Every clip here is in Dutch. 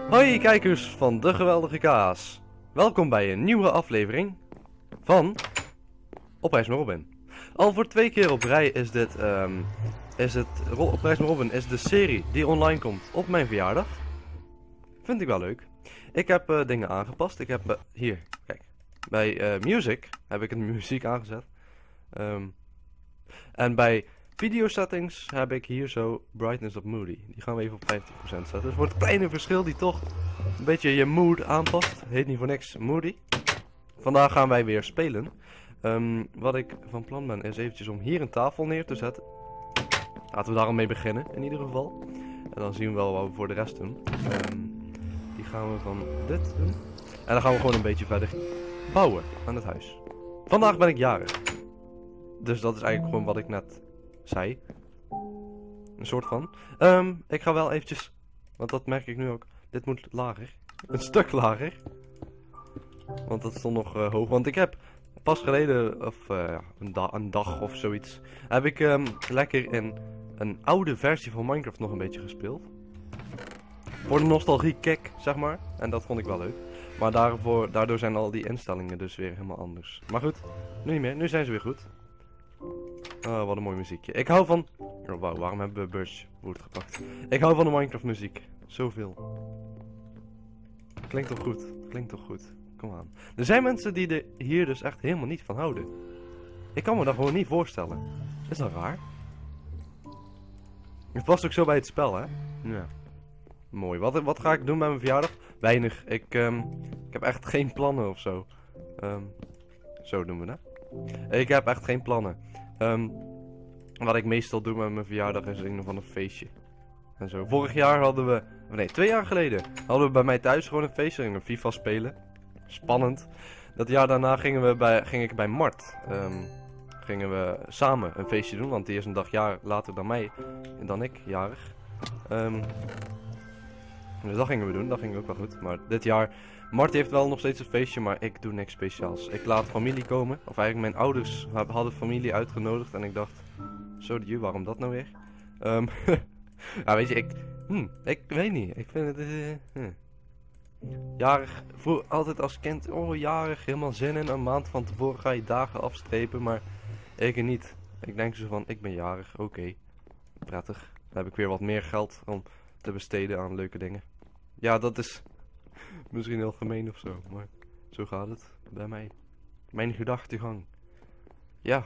Hoi kijkers van De Geweldige Kaas. Welkom bij een nieuwe aflevering van Op Reis met Robin. Al voor 2 keer op rij is dit, Op Reis met Robin is de serie die online komt op mijn verjaardag. Vind ik wel leuk. Ik heb dingen aangepast. Ik heb hier, kijk, bij Music heb ik een muziek aangezet. En bij Video settings heb ik hier zo Brightness of Moody. Die gaan we even op 50% zetten. Dus voor het kleine verschil die toch een beetje je mood aanpast. Heet niet voor niks Moody. Vandaag gaan wij weer spelen. Wat ik van plan ben is eventjes om hier een tafel neer te zetten. Laten we daar al mee beginnen in ieder geval. En dan zien we wel wat we voor de rest doen. Die gaan we van dit doen. En dan gaan we gewoon een beetje verder bouwen aan het huis. Vandaag ben ik jarig. Dus dat is eigenlijk gewoon wat ik net zei. Een soort van. Ik ga wel eventjes, want dat merk ik nu ook. Dit moet lager. Een stuk lager. Want dat stond nog hoog. Want ik heb pas geleden, of een dag of zoiets, heb ik lekker in een oude versie van Minecraft nog een beetje gespeeld. Voor de nostalgie kick, zeg maar. En dat vond ik wel leuk. Maar daardoor zijn al die instellingen dus weer helemaal anders. Maar goed, nu niet meer. Nu zijn ze weer goed. Oh, wat een mooi muziekje. Ik hou van... Oh, wauw, waarom hebben we Birchwood gepakt? Ik hou van de Minecraft muziek. Zoveel. Klinkt toch goed? Klinkt toch goed? Kom aan. Er zijn mensen die er hier dus echt helemaal niet van houden. Ik kan me dat gewoon niet voorstellen. Is dat raar? Het past ook zo bij het spel, hè? Ja. Mooi. Wat ga ik doen bij mijn verjaardag? Weinig. Ik heb echt geen plannen of zo. Zo doen we dat. Ik heb echt geen plannen. Wat ik meestal doe met mijn verjaardag is een of ander feestje. En zo. Vorig jaar hadden we... Nee, 2 jaar geleden hadden we bij mij thuis gewoon een feestje. Gingen we FIFA spelen. Spannend. Dat jaar daarna ging ik bij Mart. Gingen we samen een feestje doen. Want die is een dag later dan mij. En dan ik, jarig. Dus dat gingen we doen. Dat ging ook wel goed. Maar dit jaar... Mart heeft wel nog steeds een feestje, maar ik doe niks speciaals. Ik laat familie komen. Of eigenlijk mijn ouders hadden familie uitgenodigd. En ik dacht, zo de waarom dat nou weer? Ja, weet je, ik weet niet. Ik vind het... Jarig, altijd als kind, oh jarig, helemaal zin in. Een maand van tevoren ga je dagen afstrepen, maar ik niet. Ik denk zo van, ik ben jarig, oké. Prettig. Dan heb ik weer wat meer geld om te besteden aan leuke dingen. Ja, dat is... Misschien heel gemeen of zo, maar zo gaat het bij mij. Mijn gedachtegang. Ja.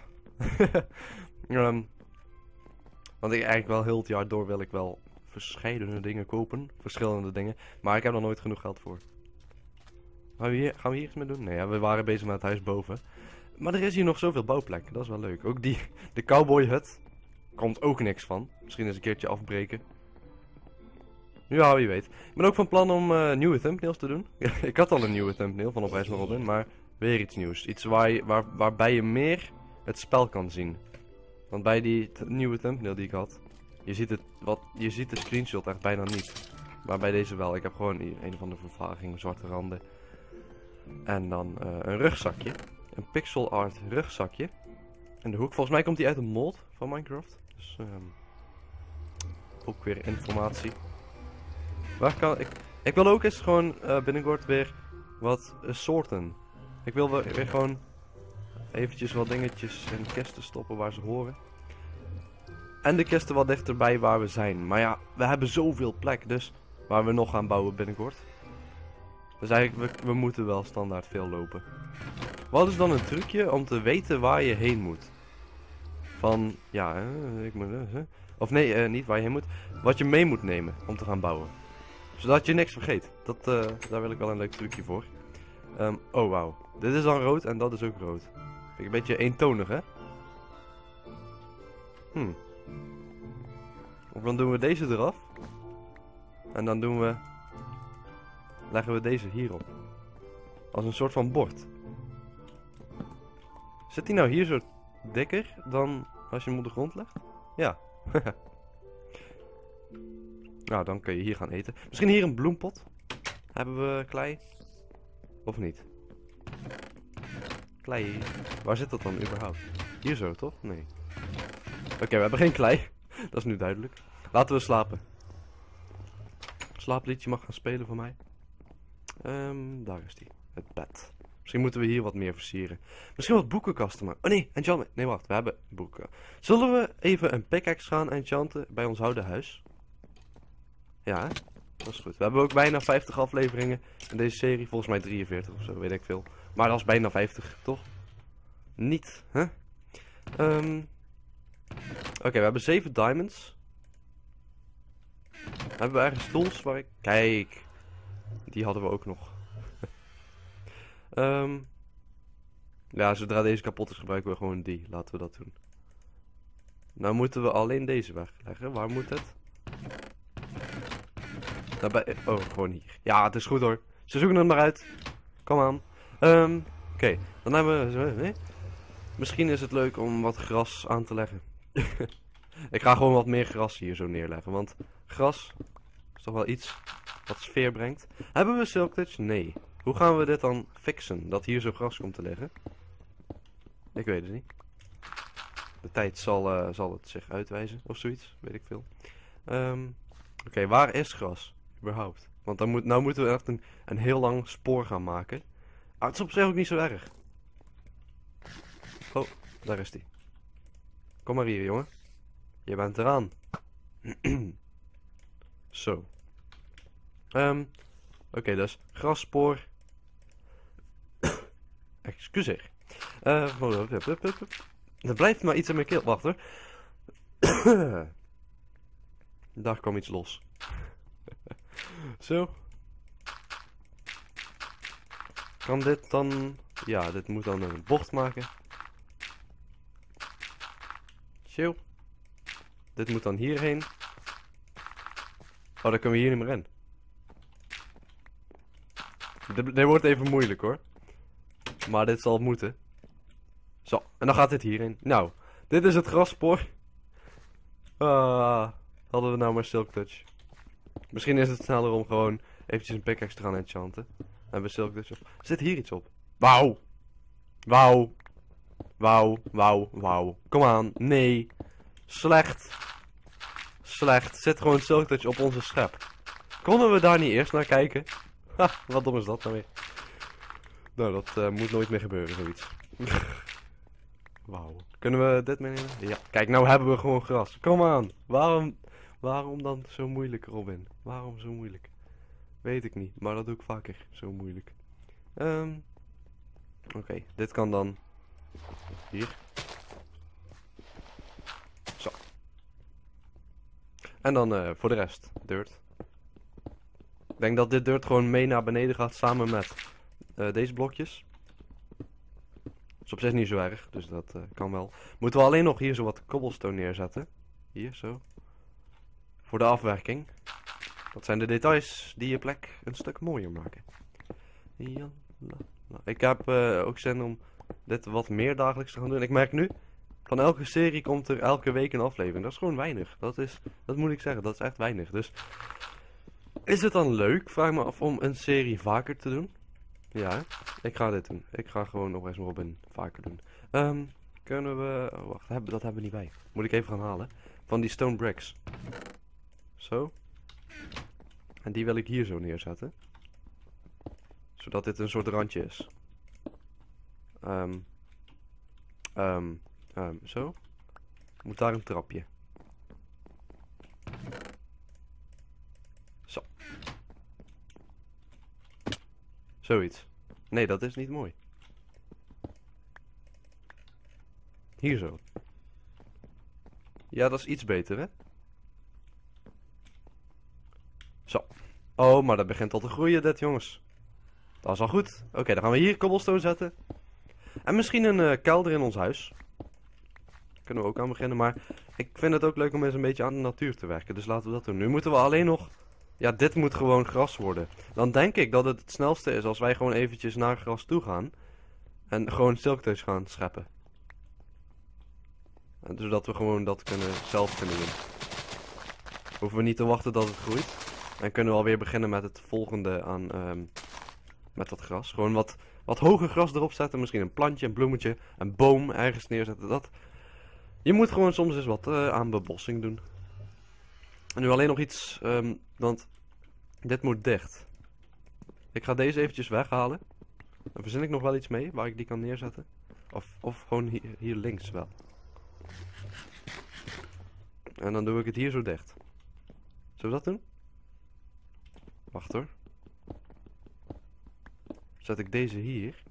Want ik eigenlijk wel heel het jaar door wil ik wel verscheidene dingen kopen. Verschillende dingen. Maar ik heb er nooit genoeg geld voor. Gaan we hier iets mee doen? Nee, ja, we waren bezig met het huis boven. Maar er is hier nog zoveel bouwplek. Dat is wel leuk. Ook de cowboy hut. Komt ook niks van. Misschien eens een keertje afbreken. Ja, wie weet. Ik ben ook van plan om nieuwe thumbnails te doen. Ik had al een nieuwe thumbnail van Op Reis met Robin, maar weer iets nieuws. Iets waarbij je meer het spel kan zien. Want bij die nieuwe thumbnail die ik had, je ziet de screenshot echt bijna niet. Maar bij deze wel. Ik heb gewoon een of andere vervaging, zwarte randen. En dan een rugzakje. Een pixel art rugzakje. In de hoek. Volgens mij komt die uit een mod van Minecraft. Dus ook weer informatie. Waar kan ik wil ook eens gewoon binnenkort weer wat soorten. Ik wil weer gewoon eventjes wat dingetjes in kisten stoppen waar ze horen. En de kisten wat dichterbij waar we zijn. Maar ja, we hebben zoveel plek dus waar we nog gaan bouwen binnenkort. Dus eigenlijk, we moeten wel standaard veel lopen. Wat is dan een trucje om te weten waar je heen moet? Van, ja, ik moet... Of nee, niet waar je heen moet. Wat je mee moet nemen om te gaan bouwen. Zodat je niks vergeet. Daar wil ik wel een leuk trucje voor. Oh wauw. Dit is dan rood en dat is ook rood. Vind ik een beetje eentonig, hè? Of dan doen we deze eraf. En dan leggen we deze hierop. Als een soort van bord. Zit die nou hier zo dikker dan als je hem op de grond legt? Ja. Nou, dan kun je hier gaan eten. Misschien hier een bloempot. Hebben we klei? Of niet? Klei. Waar zit dat dan überhaupt? Hier zo, toch? Nee. Oké, we hebben geen klei. Dat is nu duidelijk. Laten we slapen. slaapliedje mag gaan spelen voor mij. Daar is die. Het bed. Misschien moeten we hier wat meer versieren. Misschien wat boekenkasten maken. Oh nee, enchantment. Nee, wacht. We hebben boeken. Zullen we even een pickaxe gaan enchanten bij ons oude huis? Ja, dat is goed. We hebben ook bijna 50 afleveringen in deze serie. Volgens mij 43 of zo, weet ik veel. Maar dat is bijna 50, toch? Niet, hè? Oké, we hebben 7 diamonds. Hebben we ergens tools waar ik... Kijk. Die hadden we ook nog. Ja, zodra deze kapot is gebruiken we gewoon die. Laten we dat doen. Nou moeten we alleen deze wegleggen. Waar moet het? Nou, oh, gewoon hier. Ja, het is goed hoor. Ze zoeken het maar uit. Kom aan. Oké, dan hebben we... Nee? Misschien is het leuk om wat gras aan te leggen. Ik ga gewoon wat meer gras hier zo neerleggen. Want gras is toch wel iets wat sfeer brengt. Hebben we silk touch? Nee. Hoe gaan we dit dan fixen? Dat hier zo gras komt te liggen? Ik weet het niet. De tijd zal het zich uitwijzen. Of zoiets. Weet ik veel. Oké, waar is gras? Überhaupt. Want dan nou moeten we echt een heel lang spoor gaan maken. Ah, het is op zich ook niet zo erg. Oh, daar is die. Kom maar hier, jongen. Je bent eraan. Zo. Oké, dus grasspoor. Excuseer. Er blijft maar iets in mijn keel. Wacht hoor. Daar kwam iets los. Zo. Kan dit dan... Ja, dit moet dan een bocht maken. Zo. Dit moet dan hierheen. Oh, dan kunnen we hier niet meer in. Dit wordt even moeilijk hoor. Maar dit zal moeten. Zo, en dan gaat dit hierin. Nou, dit is het grasspoor. Hadden we nou maar silk touch. Misschien is het sneller om gewoon eventjes een pickaxe te gaan enchanten. Hebben we silk touch op. Zit hier iets op? Wauw. Wauw. Wauw, wauw, wauw. Kom aan, nee. Slecht. Slecht. Zit gewoon silk touch op onze schep. Konden we daar niet eerst naar kijken? Ha, wat dom is dat nou weer. Nou, dat moet nooit meer gebeuren, zoiets. Wauw. Kunnen we dit meenemen? Ja. Kijk, nou hebben we gewoon gras. Kom aan. Waarom dan zo moeilijk, Robin? Waarom zo moeilijk? Weet ik niet, maar dat doe ik vaker. Zo moeilijk. Oké, dit kan dan... Hier. Zo. En dan voor de rest, dirt. Ik denk dat dit dirt gewoon mee naar beneden gaat samen met deze blokjes. Is op zich niet zo erg, dus dat kan wel. Moeten we alleen nog hier zo wat cobblestone neerzetten. Hier, zo. Voor de afwerking. Dat zijn de details die je plek een stuk mooier maken. Ja, ik heb ook zin om dit wat meer dagelijks te gaan doen. Ik merk nu, van elke serie komt er elke week een aflevering. Dat is gewoon weinig. Dat moet ik zeggen, dat is echt weinig. Dus, is het dan leuk, vraag me af, om een serie vaker te doen? Ja, ik ga dit doen. Ik ga gewoon nog eens Robin vaker doen. Kunnen we... Oh, wacht, dat hebben we niet bij. Moet ik even gaan halen. Van die stone bricks. Zo. En die wil ik hier zo neerzetten. Zodat dit een soort randje is. Zo. Moet daar een trapje. Zo. Zoiets. Nee, dat is niet mooi. Hier zo. Ja, dat is iets beter, hè? Zo. Oh, maar dat begint al te groeien, dit, jongens. Dat is al goed. Oké, dan gaan we hier cobblestone zetten. En misschien een kelder in ons huis. Kunnen we ook aan beginnen, maar ik vind het ook leuk om eens een beetje aan de natuur te werken. Dus laten we dat doen. Nu moeten we alleen nog... Ja, dit moet gewoon gras worden. Dan denk ik dat het snelste is als wij gewoon eventjes naar gras toe gaan. En gewoon silk touch gaan scheppen. En zodat we gewoon dat zelf kunnen doen. Hoeven we niet te wachten dat het groeit. En kunnen we alweer beginnen met het volgende aan... met dat gras. Gewoon wat hoger gras erop zetten. Misschien een plantje, een bloemetje, een boom ergens neerzetten. Je moet gewoon soms eens wat aan bebossing doen. En nu alleen nog iets, want Dit moet dicht. Ik ga deze eventjes weghalen. Dan verzin ik nog wel iets mee waar ik die kan neerzetten. Of gewoon hier links wel. En dan doe ik het hier zo dicht. Zullen we dat doen? Wacht hoor. Zet ik deze hier.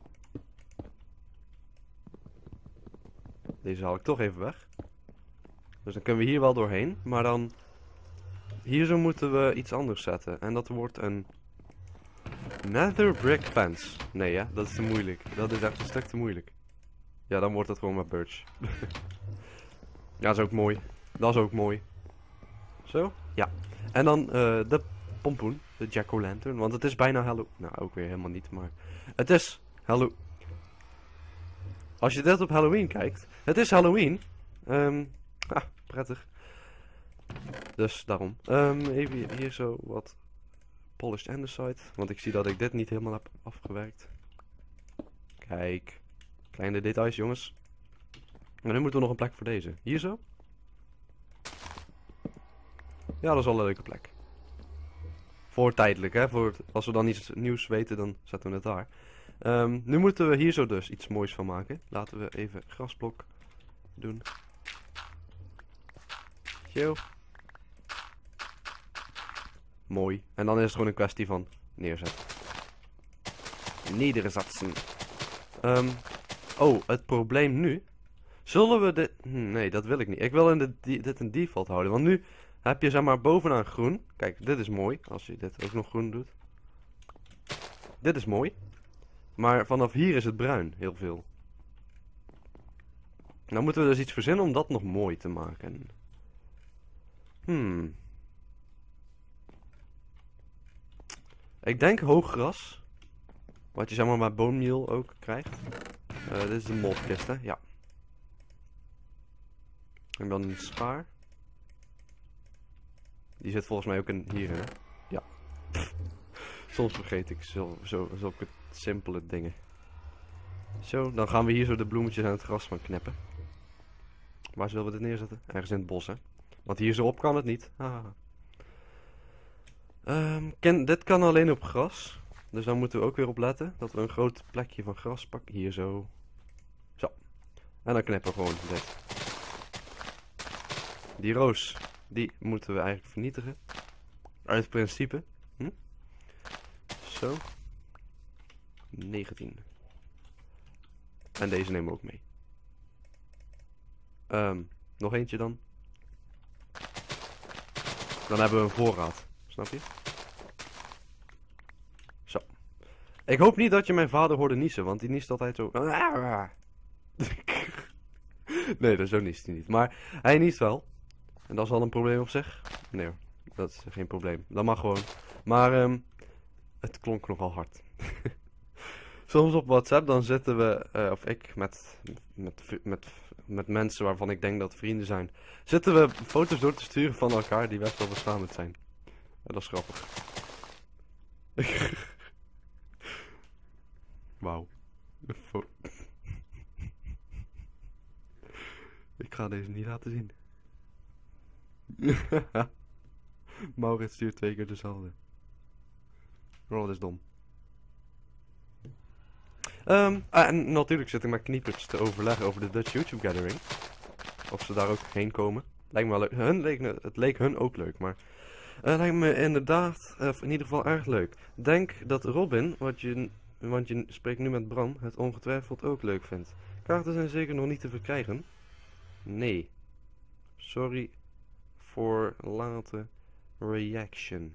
Deze haal ik toch even weg. Dus dan kunnen we hier wel doorheen. Maar dan... Hier zo moeten we iets anders zetten. En dat wordt een... Nether brick fence. Nee ja, dat is te moeilijk. Dat is echt een stuk te moeilijk. Ja, dan wordt het gewoon met birch. Ja, dat is ook mooi. Dat is ook mooi. Zo? Ja. En dan de pompoen. De jack-o'-lantern. Want het is bijna Halloween. Nou, ook weer helemaal niet, maar... Het is Halloween. Als je dit op Halloween kijkt. Het is Halloween. Prettig. Dus daarom. Even hier zo wat polished andesite. Want ik zie dat ik dit niet helemaal heb afgewerkt. Kijk. Kleine details, jongens. En nu moeten we nog een plek voor deze. Hier zo. Ja, dat is wel een leuke plek. Voor tijdelijk, hè. Als we dan iets nieuws weten, dan zetten we het daar. Nu moeten we hier zo dus iets moois van maken. Laten we even grasblok doen. Zo. Mooi. En dan is het gewoon een kwestie van neerzetten. Nederzetten. Oh, het probleem nu. Zullen we dit... Nee, dat wil ik niet. Ik wil dit een default houden. Want nu heb je zeg maar bovenaan groen. Kijk, dit is mooi. Als je dit ook nog groen doet. Dit is mooi. Maar vanaf hier is het bruin. Heel veel. Nou moeten we dus iets verzinnen om dat nog mooi te maken. Ik denk hoog gras. Wat je zeg maar met bone meal ook krijgt. Dit is de moldkist, hè? Ja. En dan een schaar. Die zit volgens mij ook hierin, hè? Ja. Soms vergeet ik zulke simpele dingen. Zo, dan gaan we hier zo de bloemetjes aan het gras van knippen. Waar zullen we dit neerzetten? Ergens in het bos, hè? Want hier zo op kan het niet. Dit kan alleen op gras. Dus daar moeten we ook weer op letten. Dat we een groot plekje van gras pakken. Hier zo. Zo. En dan knippen we gewoon dit. Die roos, die moeten we eigenlijk vernietigen. Uit principe. Zo. 19. En deze nemen we ook mee. Nog eentje dan. Dan hebben we een voorraad. Snap je? Zo. Ik hoop niet dat je mijn vader hoorde niezen, want die niest altijd zo. Nee, dat zo niest hij niet. Maar hij niest wel. En dat is al een probleem op zich. Nee hoor, dat is geen probleem. Dat mag gewoon. Maar het klonk nogal hard. Soms op WhatsApp dan zitten we, of ik met mensen waarvan ik denk dat vrienden zijn, zitten we foto's door te sturen van elkaar die best wel beschamend zijn. En dat is grappig. Wauw. Ik ga deze niet laten zien. Maurits stuurt 2 keer dezelfde. Oh, dat is dom. En natuurlijk zit ik met Knieperts te overleggen over de Dutch YouTube Gathering. Of ze daar ook heen komen. Lijkt me wel leuk. Het leek hun ook leuk, maar... lijkt me inderdaad, of in ieder geval erg leuk. Denk dat Robin, want je spreekt nu met Bram, het ongetwijfeld ook leuk vindt. Kaarten zijn zeker nog niet te verkrijgen. Nee. Sorry voor late reaction.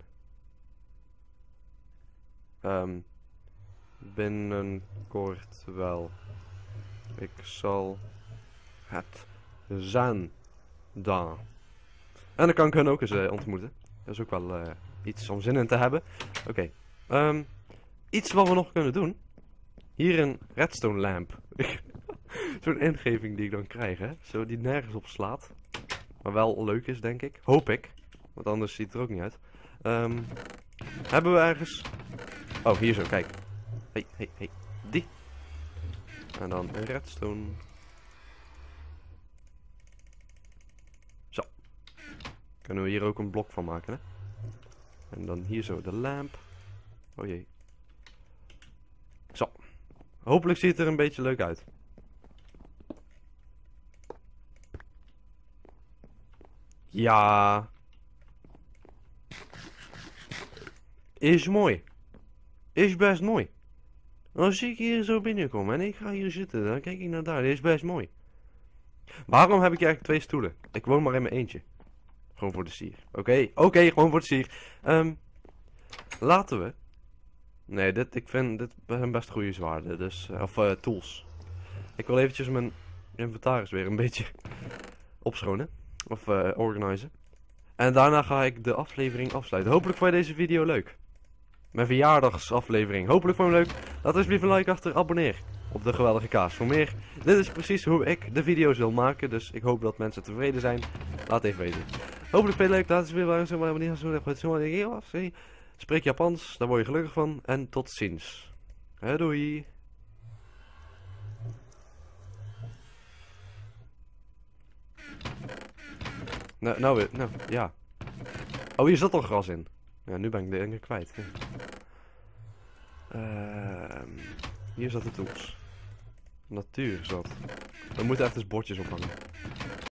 Binnenkort wel. Ik zal het zijn dan. En dan kan ik hen ook eens ontmoeten. Dat is ook wel iets om zin in te hebben. Oké. Iets wat we nog kunnen doen. Hier een redstone lamp. Zo'n ingeving die ik dan krijg, hè. Zo die nergens op slaat. Maar wel leuk is, denk ik. Hoop ik. Want anders ziet het er ook niet uit. Hebben we ergens... Oh, hier zo, kijk. Hey. Die. En dan een redstone. Zo. Kunnen we hier ook een blok van maken, hè. En dan hier zo de lamp. Oh jee. Zo. Hopelijk ziet het er een beetje leuk uit. Ja. Is mooi. Is best mooi. Als ik hier zo binnenkom en ik ga hier zitten, dan kijk ik naar daar. Dit is best mooi. Waarom heb ik eigenlijk 2 stoelen? Ik woon maar in mijn eentje. Gewoon voor de sier. Oké, gewoon voor de sier. Laten we. Nee, ik vind dit zijn best goede zwaarden. Dus, of tools. Ik wil eventjes mijn inventaris weer een beetje opschonen. Of organiseren. En daarna ga ik de aflevering afsluiten. Hopelijk vond je deze video leuk. Mijn verjaardagsaflevering. Hopelijk vond je hem leuk. Laat alsjeblieft een like achter. Abonneer op de geweldige kaas. Voor meer. Dit is precies hoe ik de video's wil maken. Dus ik hoop dat mensen tevreden zijn. Laat even weten. Hopelijk vind je het leuk. Laat het weer zo. Spreek Japans. Daar word je gelukkig van. En tot ziens. Doei. Nou, ja. Oh, hier zat al gras in. Ja, nu ben ik de dingen kwijt. Hier zat de tools. Natuur zat. We moeten echt eens bordjes ophangen.